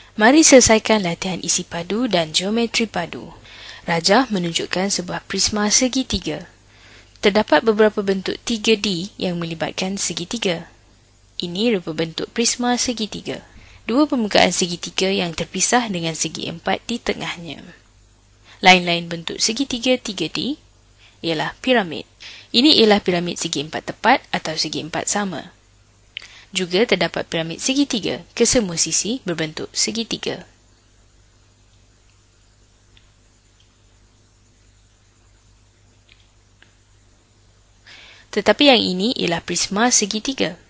Mari selesaikan latihan isi padu dan geometri padu. Rajah menunjukkan sebuah prisma segitiga. Terdapat beberapa bentuk 3D yang melibatkan segitiga. Ini rupa bentuk prisma segitiga. Dua permukaan segitiga yang terpisah dengan segi empat di tengahnya. Lain-lain bentuk segitiga 3D ialah piramid. Ini ialah piramid segi empat tepat atau segi empat sama. Juga terdapat piramid segitiga, kesemua sisi berbentuk segitiga. Tetapi yang ini ialah prisma segitiga.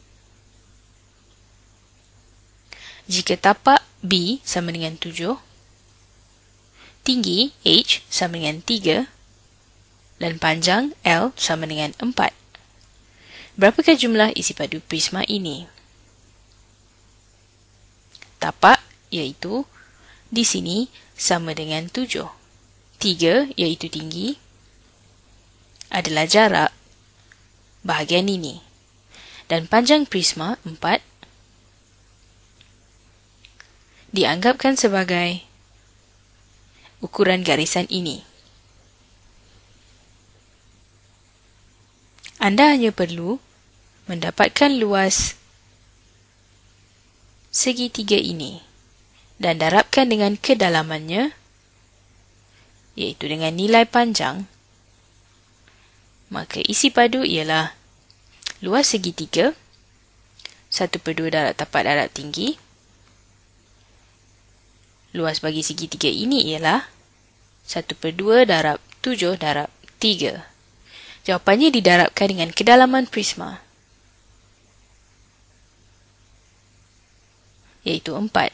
Jika tapak B sama dengan 7, tinggi H sama dengan 3 dan panjang L sama dengan 4. Berapakah jumlah isi padu prisma ini? Tapak iaitu di sini sama dengan 7. 3 iaitu tinggi adalah jarak bahagian ini. Dan panjang prisma 4 dianggapkan sebagai ukuran garisan ini. Anda hanya perlu mendapatkan luas segitiga ini dan darabkan dengan kedalamannya, iaitu dengan nilai panjang, maka isi padu ialah luas segitiga 1/2 darab tapak darab tinggi. Luas bagi segitiga ini ialah 1/2 darab 7 darab 3. Jawapannya didarabkan dengan kedalaman prisma, iaitu 4.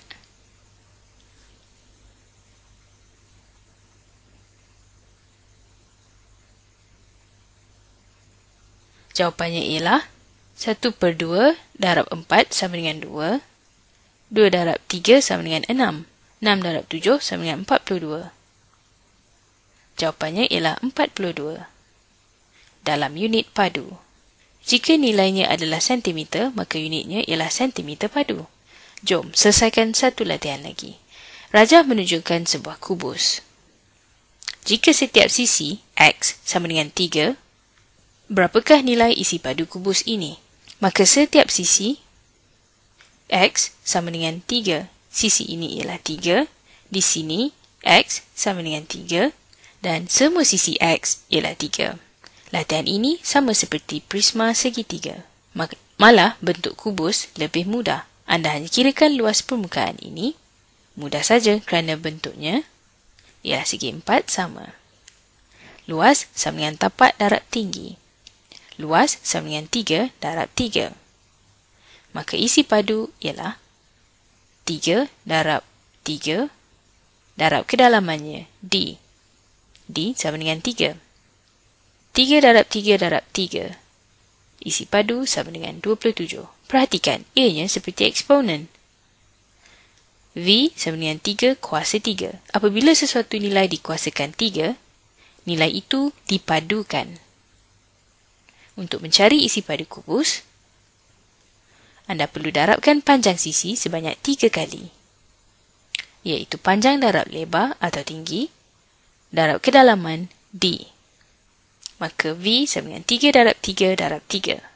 Jawapannya ialah 1/2 darab 4 sama dengan 2. 2 darab 3 sama dengan 6. 6 darab 7 sama dengan 42. Jawapannya ialah 42 dalam unit padu. Jika nilainya adalah sentimeter, maka unitnya ialah sentimeter padu. Jom selesaikan satu latihan lagi. Rajah menunjukkan sebuah kubus. Jika setiap sisi X sama dengan 3, berapakah nilai isi padu kubus ini? Maka setiap sisi X sama dengan 3. Sisi ini ialah 3, di sini X sama dengan 3 dan semua sisi X ialah 3. Latihan ini sama seperti prisma segitiga. Malah bentuk kubus lebih mudah. Anda hanya kirakan luas permukaan ini. Mudah saja kerana bentuknya ialah segi empat sama. Luas sama dengan tapak darab tinggi. Luas sama dengan 3 darab 3. Maka isi padu ialah 3 darab 3 darab kedalamannya D. D sama dengan 3. 3 darab 3 darab 3. Isi padu sama dengan 27. Perhatikan, ianya seperti eksponen. V sama dengan 3 kuasa 3. Apabila sesuatu nilai dikuasakan 3, nilai itu dipadukan. Untuk mencari isi padu kubus, anda perlu darabkan panjang sisi sebanyak 3 kali, iaitu panjang darab lebar atau tinggi, darab kedalaman D. Maka V sama dengan 3 darab 3 darab 3.